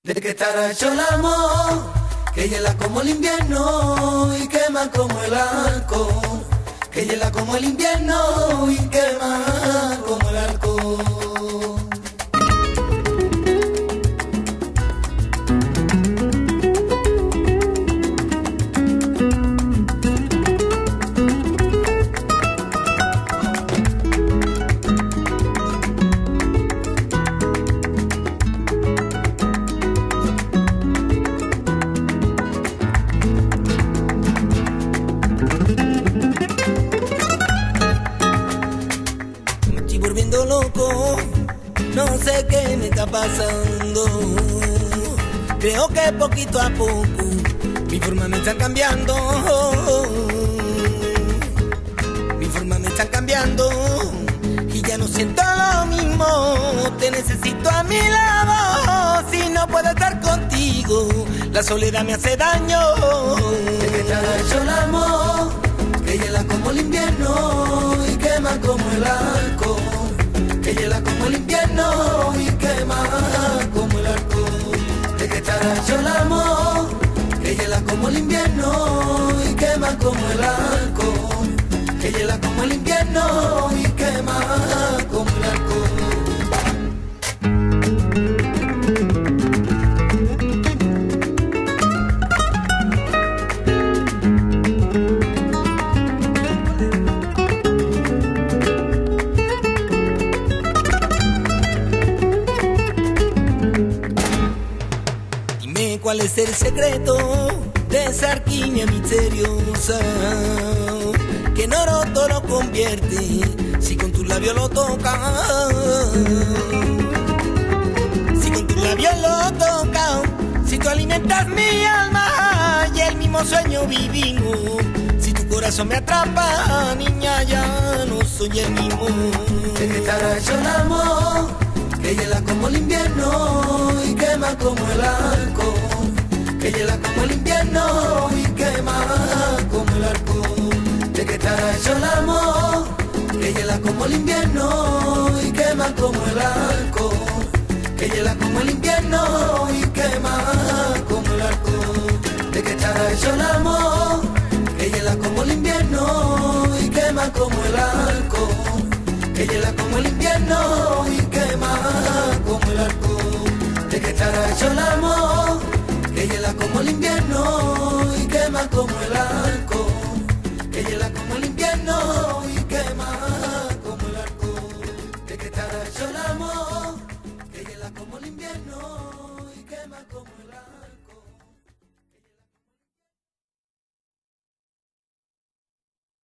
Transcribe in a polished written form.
De que estará hecho el amor, que hiela como el invierno y quema como el alcohol. Que hiela como el invierno y quema como el alcohol. Volviendo loco, no sé qué me está pasando. Creo que poquito a poco mi forma me está cambiando. Mi forma me está cambiando y ya no siento lo mismo. Te necesito a mi lado, si no puedo estar contigo, la soledad me hace daño. De que estará hecho el amor, que hiela como el invierno y quema como el alcohol. Que hiela como el invierno y quema como el alcohol. De que estará hecho el amor, que hiela como el invierno y quema como el alcohol. Que hiela como el invierno y quema como el alcohol. ¿Cuál es el secreto de esa alquimia misteriosa que en oro todo lo convierte si con tus labios lo tocas? Si con tus labios lo tocas, si tú alimentas mi alma y el mismo sueño vivimos. Si tu corazón me atrapa, niña, ya no soy el mismo. De que estará hecho el amor, que hiela como el invierno y quema como el alcohol. Que hiela como el invierno y quema como el alcohol. De que estará hecho el amor, que hiela como el invierno y quema como el alcohol. Que hiela como el invierno y quema como el alcohol. De que estará hecho el amor, que hiela como el invierno y quema como el alcohol. Que hiela como el invierno y quema como el alcohol. De que estará hecho el amor, que hiela como el invierno y quema como el alcohol. Que hiela como el invierno y quema como el alcohol. De que estará hecho el amor, que hiela como el invierno y quema como el alcohol.